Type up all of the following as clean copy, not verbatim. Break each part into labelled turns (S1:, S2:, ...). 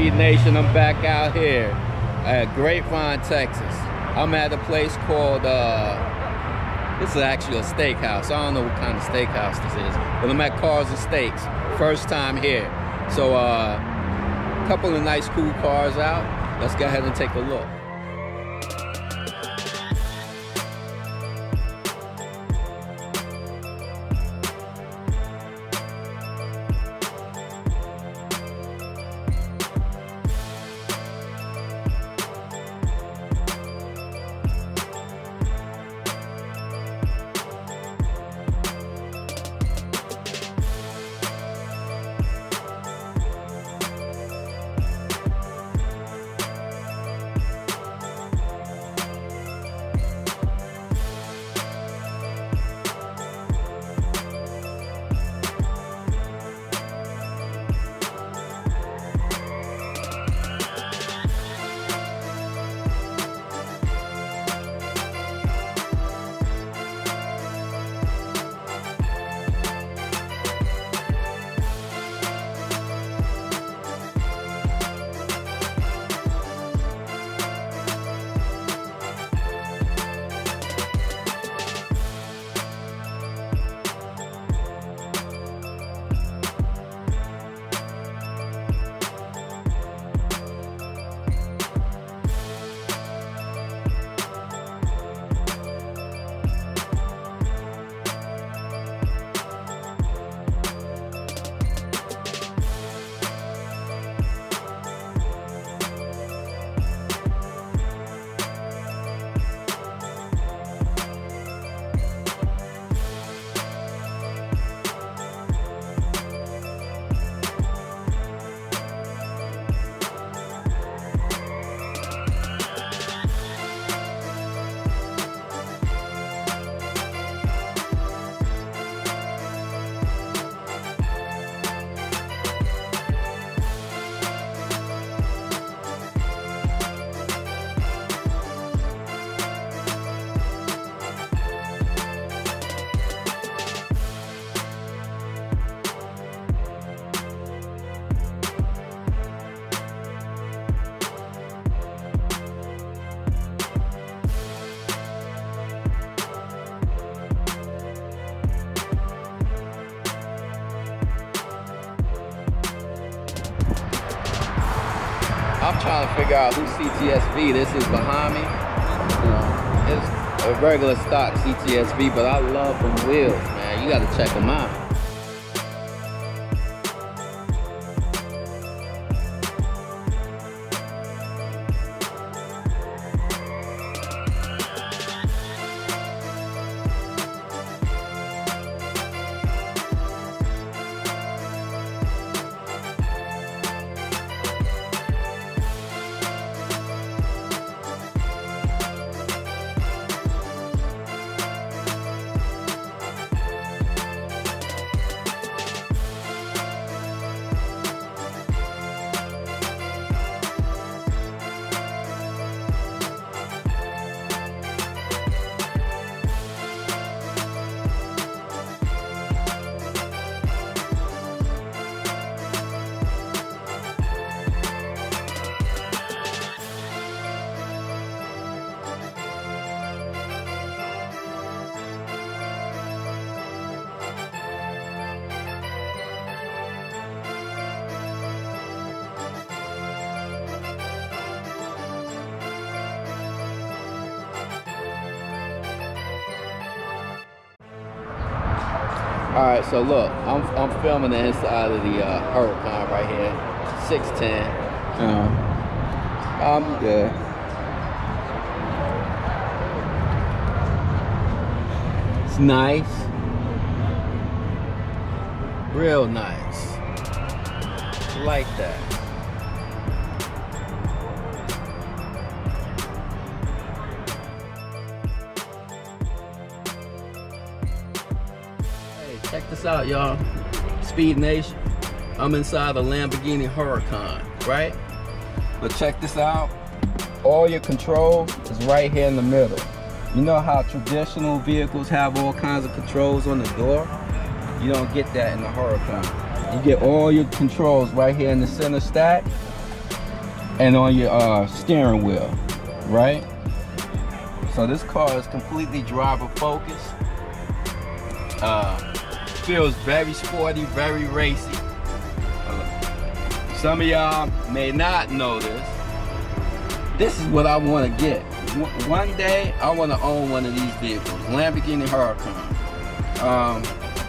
S1: Speed Nation? I'm back out here at Grapevine, Texas. I'm at a place called, this is actually a steakhouse. I don't know what kind of steakhouse this is, but I'm at Cars and Steaks. First time here. So, a couple of nice, cool cars out. Let's go ahead and take a look. I'm trying to figure out whose CTSV this is behind me. It's a regular stock CTSV, but I love them wheels, man. You gotta check them out. Alright, so look, I'm filming the inside of the Huracan right here, 610. I'm good. It's nice, real nice. Like that. Check this out, y'all. Speed Nation. I'm inside a Lamborghini Huracan, right? But check this out. All your controls is right here in the middle. You know how traditional vehicles have all kinds of controls on the door? You don't get that in the Huracan. You get all your controls right here in the center stack. and on your steering wheel, right? So this car is completely driver focused. Feels very sporty, very racy. Some of y'all may not know this. This is what I want to get. One day, I want to own one of these vehicles, Lamborghini Huracan.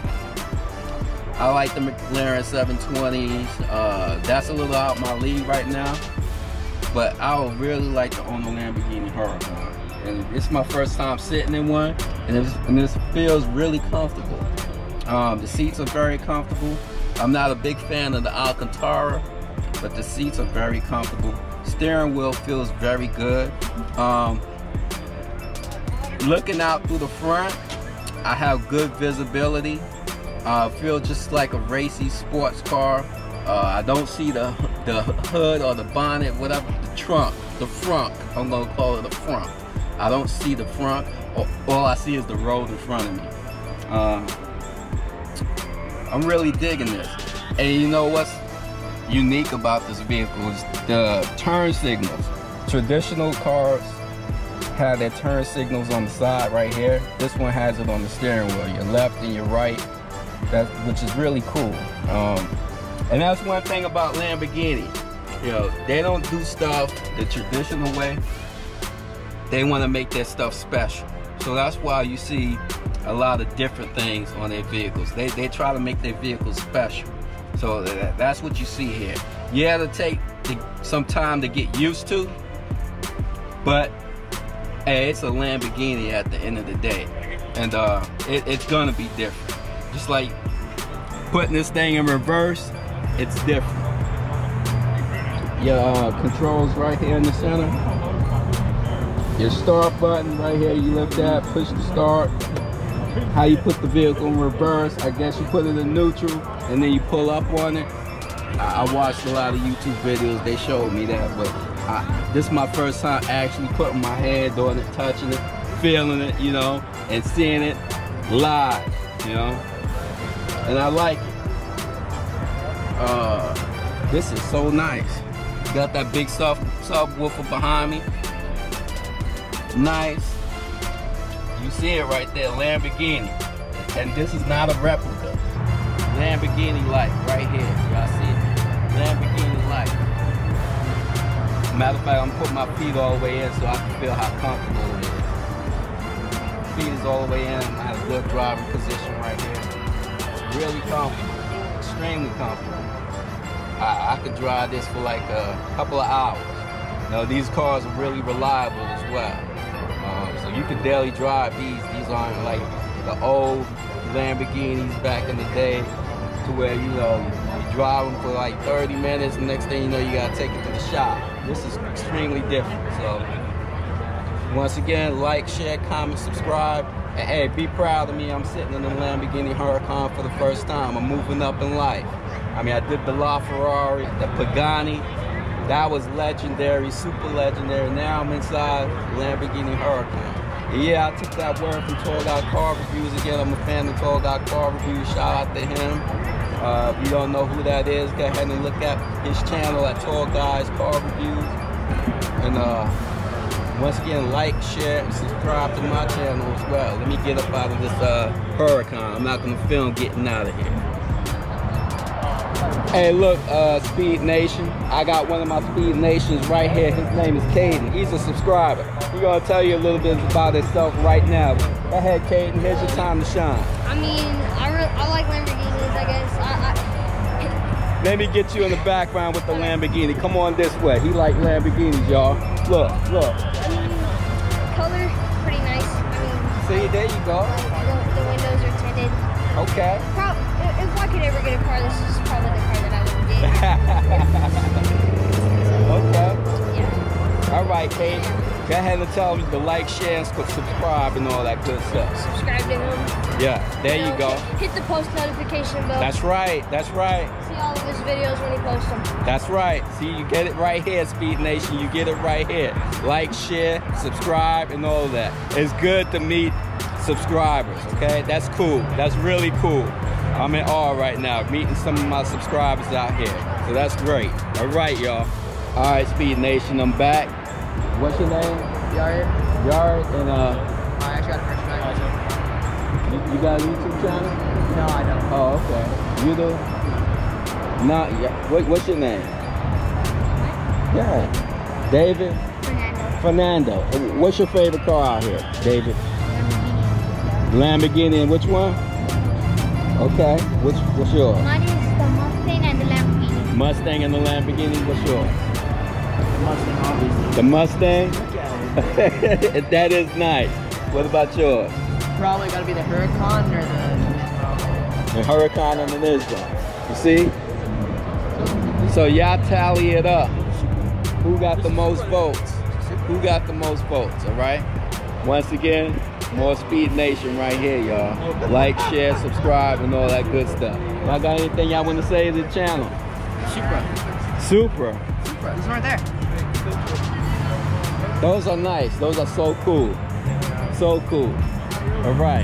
S1: I like the McLaren 720s. That's a little out my league right now, but I would really like to own a Lamborghini Huracan. And it's my first time sitting in one, and this feels really comfortable. The seats are very comfortable. I'm not a big fan of the Alcantara, but the seats are very comfortable. Steering wheel feels very good. Looking out through the front, I have good visibility. Feel just like a racy sports car. I don't see the hood or the bonnet, whatever, the front. I'm gonna call it the front. I don't see the front. All I see is the road in front of me. I'm really digging this. And you know what's unique about this vehicle is the turn signals. Traditional cars have their turn signals on the side right here. This one has it on the steering wheel, your left and your right, which is really cool. And that's one thing about Lamborghini. You know, they don't do stuff the traditional way. They want to make their stuff special. So that's why you see a lot of different things on their vehicles. They try to make their vehicles special. So that's what you see here. Yeah, it'll take some time to get used to, but hey, it's a Lamborghini at the end of the day. And it's gonna be different. Just like putting this thing in reverse, it's different. Your controls right here in the center. Your start button right here, you lift that, push the start. How you put the vehicle in reverse, I guess you put it in neutral and then you pull up on it. I watched a lot of YouTube videos, they showed me that, but this is my first time actually putting my hand on it, touching it, feeling it, you know, and seeing it live, you know, and I like it. This is so nice. Got that big subwoofer behind me. Nice. You see it right there, Lamborghini. And this is not a replica. Lamborghini light right here. Y'all see it? Lamborghini light. Matter of fact, I'm putting my feet all the way in so I can feel how comfortable it is. Feet is all the way in. I have a good driving position right here. Really comfortable. Extremely comfortable. I could drive this for like a couple of hours. You know, these cars are really reliable as well. So you can daily drive these. These aren't like the old Lamborghinis back in the day to where, you know, you drive them for like 30 minutes and next thing you know you gotta take it to the shop. This is extremely different. So once again, like, share, comment, subscribe, and hey, be proud of me. I'm sitting in the Lamborghini Huracan for the first time. I'm moving up in life. I mean, I did the LaFerrari, the Pagani. That was legendary, super legendary. Now I'm inside Lamborghini Huracan. Yeah, I took that word from Tall Guy Car Reviews. Again, I'm a fan of Tall Guy Car Reviews. Shout out to him. If you don't know who that is, go ahead and look at his channel at Tall Guys Car Reviews. And once again, like, share, and subscribe to my channel as well. Let me get up out of this Huracan. I'm not gonna film getting out of here. Hey, look, Speed Nation. I got one of my Speed Nations right here. His name is Caden. He's a subscriber. We're gonna tell you a little bit about himself right now. Go ahead, Caden. Here's your time to shine.
S2: I mean, I like Lamborghinis, I guess.
S1: Let me get you in the background with the Lamborghini. Come on this way. He like Lamborghinis, y'all. Look, look.
S2: I mean, color, pretty nice. I mean,
S1: see, there you go.
S2: The windows are tinted.
S1: Okay.
S2: If I could ever get a car, this is probably the car that I would get.
S1: Okay.
S2: Yeah.
S1: All right, Kate. Go ahead and tell them to like, share, and subscribe and all that good stuff.
S2: Subscribe to him.
S1: Yeah, there you go.
S2: Hit the post notification bell.
S1: That's right. That's right.
S2: See all of his videos when he posts them.
S1: That's right. See, you get it right here, Speed Nation. You get it right here. Like, share, subscribe, and all that. It's good to meet subscribers, okay? That's cool. That's really cool. I'm in awe right now, meeting some of my subscribers out here. So that's great. All right, y'all. All right, Speed Nation, I'm back. What's your name?
S3: Yard.
S1: Yard, and
S3: I actually got a first try.
S1: you got a YouTube channel?
S3: No, I don't.
S1: Oh, okay. You do? No, yeah. What's your name? Yeah. David?
S2: Fernando.
S1: Fernando. What's your favorite car out here, David? Lamborghini, and which one? Okay. What's yours?
S2: Mine is the Mustang and the Lamborghini.
S1: Mustang and the Lamborghini. What's yours?
S3: Mustang, obviously.
S1: The Mustang? That is nice. What about yours?
S3: Probably gotta be the Huracan or
S1: The Huracan and the Nissan. You see? So y'all tally it up. Who got the most votes? Who got the most votes, all right? Once again, more Speed Nation right here, y'all. Like, share, subscribe, and all that good stuff. Y'all got anything y'all want to say to the channel?
S3: Supra.
S1: Supra.
S3: Supra. This one right there.
S1: Those are nice. Those are so cool. So cool. All right.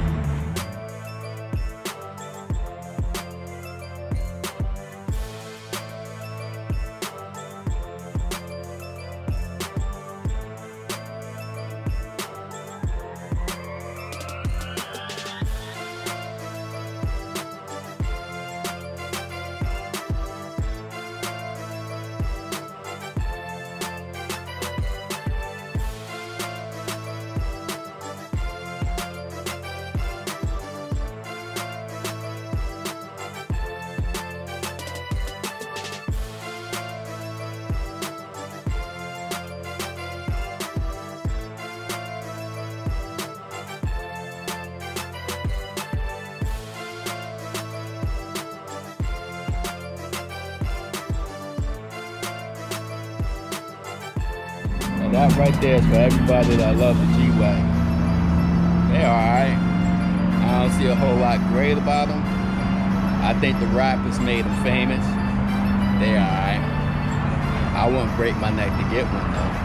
S1: And that right there is for everybody that loves the G-Wagon. They're alright. I don't see a whole lot great about them. I think the rappers made them famous. They're alright. I wouldn't break my neck to get one though.